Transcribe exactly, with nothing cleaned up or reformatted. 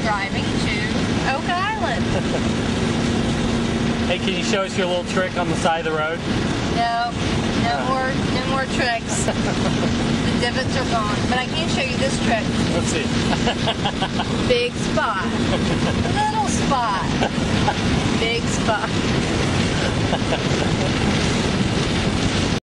driving to Oak Island. Hey, can you show us your little trick on the side of the road? No, no more, no more tricks. The divots are gone. But I can show you this trick. Let's see. Big spot. Little spot. Big spot.